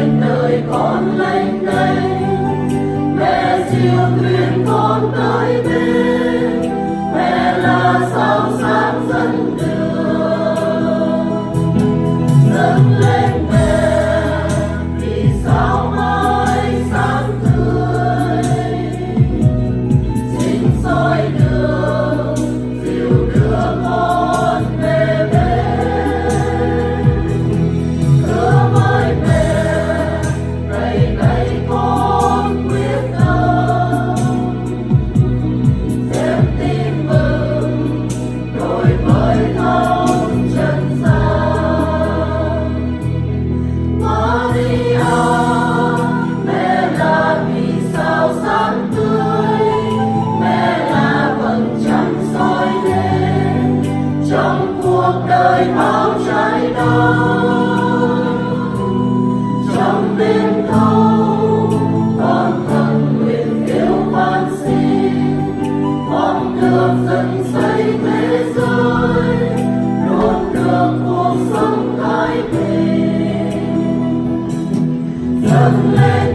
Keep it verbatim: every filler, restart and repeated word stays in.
trên đời con lênh đênh, mẹ diều thuyền con tới bên, mẹ là sao sáng dẫn đường. Dâng lên mẹ vì sao mai sáng tươi, xin soi đường dìu đưa con về bên. Hứa với mẹ ngày ngày con quyết tâm, xem tin mừng đổi mới thông chân gian. Maria mẹ là vì sao sáng tươi, mẹ là vầng trăng soi lên trong cuộc đời bao trái đất. Trong đêm thâu con thầm nguyện kêu van xin, mong được dựng xây thế giới, luôn được cuộc sống thái bình. Dâng lên